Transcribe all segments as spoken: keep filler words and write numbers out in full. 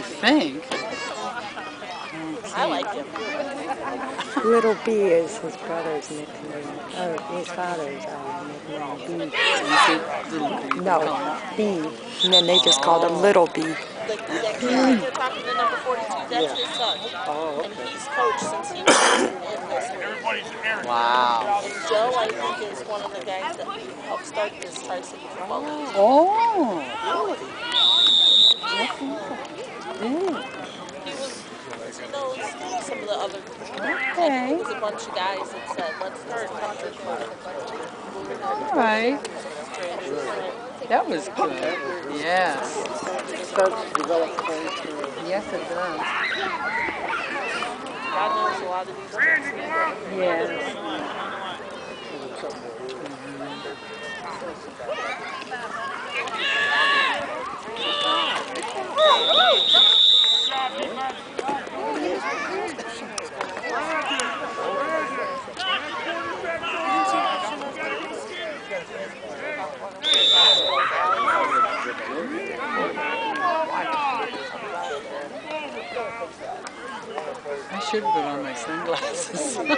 think. I like him. Little B is his brother's nickname. Oh, his father's uh, nickname. B. No, B. And then they just called him Little B. The, that kid that they're talking to number forty-two, that's yeah. his son. Oh, okay. And he's coached since he was in, in this league. Wow. And Joe, I think, is one of the guys that helped start this Tri-City football league. Oh. Mm. He was, he knows some of the other, Okay. I think it was a bunch of guys that said, let's start country club. All right. That was good. Yes. It starts to develop character. Yes, it does. God knows a lot of these kids. Yes. I should put on my sunglasses. oh.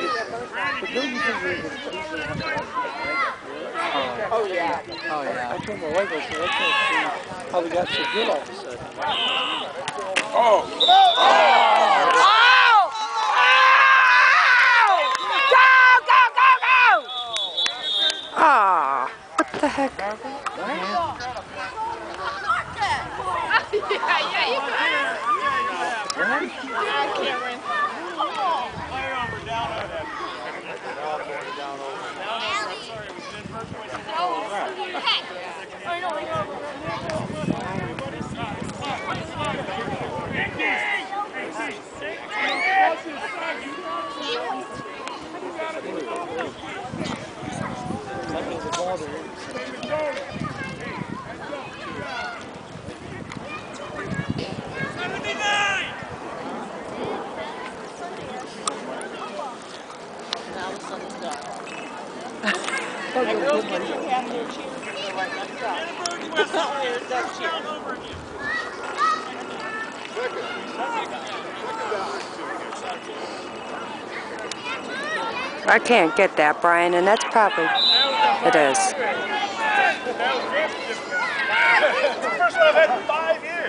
Oh, yeah. Oh, yeah. I told my wife, I said, I can't see how we got so good all of a sudden. Oh! Oh! Ah, what the heck? yeah, yeah, you got it. Cameron. I girls get to have their cheers right next up. There's that cheer. I can't get that, Brian, and that's probably it is. It's the first one I've had in five years.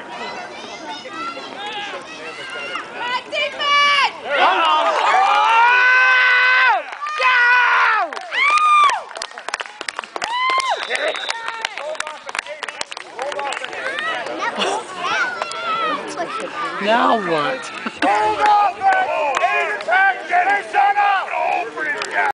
Now what?